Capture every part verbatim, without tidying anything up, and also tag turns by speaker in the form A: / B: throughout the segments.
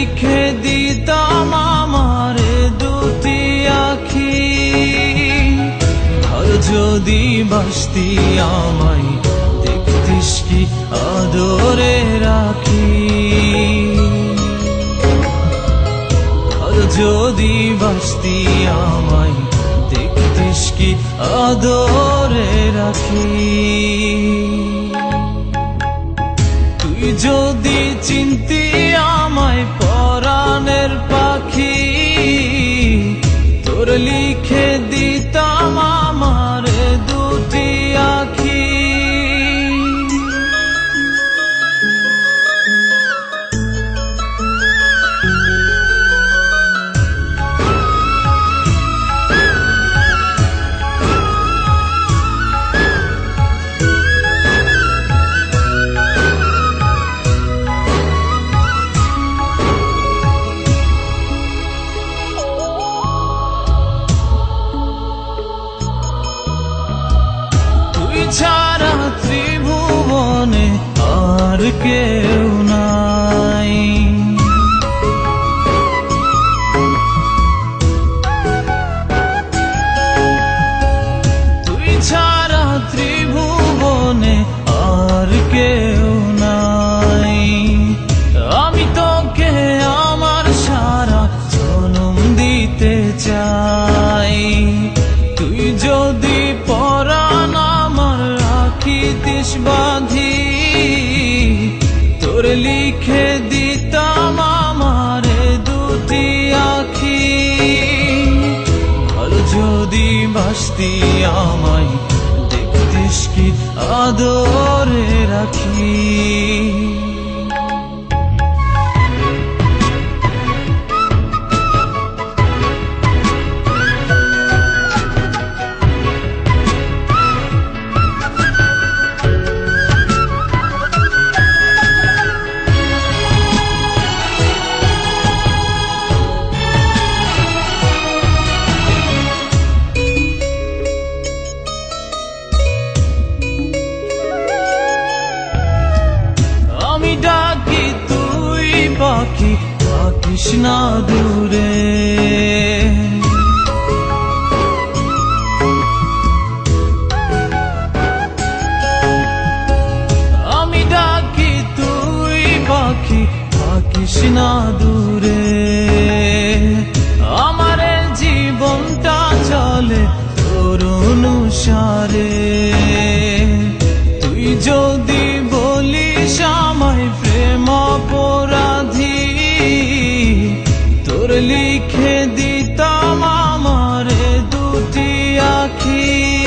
A: লিখে দিতাম আমার দুটি আখি। আর যদি বাসতি আমায় দেখতিস কি আদরে রাখি। আর যদি বাসতি আমায় দেখতিস কি আদরে রাখি। তুই যদি চিনতি আমায় পরাণের পাখি, তোর লিখে দিতাম আমার দুটি আখি। ছাড়া ত্রিভুবনে আর কেউ নাই। তুই ছাড়া ত্রিভুবনে আর কেউ নাই। আমি তোকে আমার সারা জনম দিতে চাই। তুই যদি পরাণ রাখিতিস বাঁধি, তোর লিখে দিতাম আমার দুটি আখি। আর যদি বাসতি আমায় দেখতিস কি আদরে রাখি। ডাকি তুই পাখি থাকিস না দূরে। আমি ডাকি তুই পাখি থাকিস না দূরে। আমার জীবনটা চলে তোর অনুসারে। তুই যদি বলিস আমায় প্রেম অপরাধী, তোর লিখে দিতাম আমার দুটি আখি।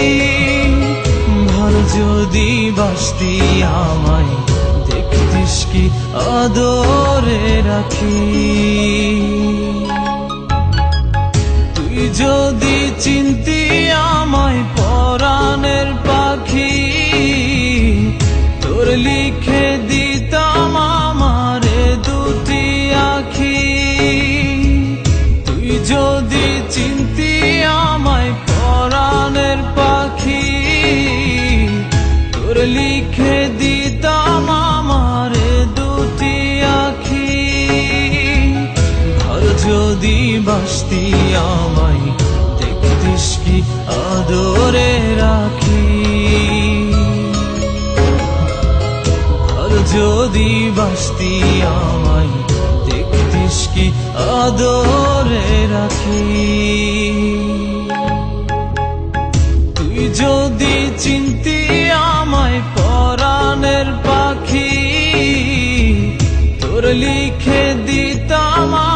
A: ভালো যদি বাসতি আমায় দেখতিস কি আদরে রাখি। তুই যদি চিনতি আমায় পরাণের পাখি, তোর লিখে দিতাম আমার দুটি আখি। তুই যদি চিনতি আমায় পরাণের পাখি, তোর লিখে দিতাম আমার দুটি আখি। আর যদি বাসতি আমায় দেখতিস কি আদরে রাখি। যদি বাসতি আমায় দেখতিস কি আদরে রাখি। তুই যদি চিনতি আমায় পরাণের পাখি, তোর লিখে দিতাম